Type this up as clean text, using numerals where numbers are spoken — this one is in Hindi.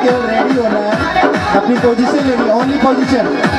केवल रेडी होना है, अपनी पोजीशन लेनी, ओनली पोजीशन।